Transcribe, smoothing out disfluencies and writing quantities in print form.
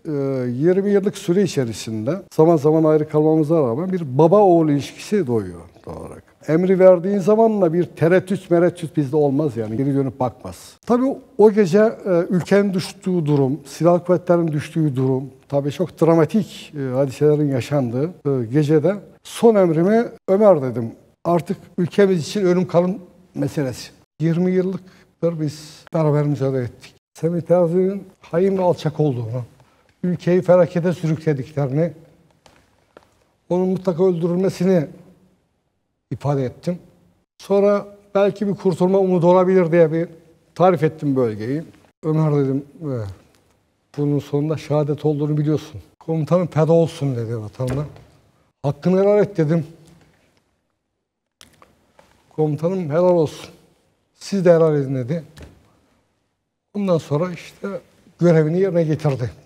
20 yıllık süre içerisinde zaman zaman ayrı kalmamıza rağmen bir baba-oğul ilişkisi doğuyor doğal olarak. Emri verdiğin zamanla bir tereddüt bizde olmaz yani. Geri dönüp bakmaz. Tabii o gece ülkenin düştüğü durum, silahlı kuvvetlerin düştüğü durum, tabii çok dramatik hadiselerin yaşandığı gecede son emrimi Ömer dedim. Artık ülkemiz için ölüm kalım meselesi. 20 yıllıktır biz beraber mücadele ettik. Semih Terzi'nin hain ve alçak olduğunu, ülkeyi felakete sürüklediklerini, onun mutlaka öldürülmesini ifade ettim. Sonra belki bir kurtulma umudu olabilir diye bir tarif ettim bölgeyi. Ömer dedim, bunun sonunda şehadet olduğunu biliyorsun. Komutanın feda olsun dedi vatanına. Hakkını helal et dedim. Komutanım helal olsun. Siz de helal edin dedi. Ondan sonra işte görevini yerine getirdi.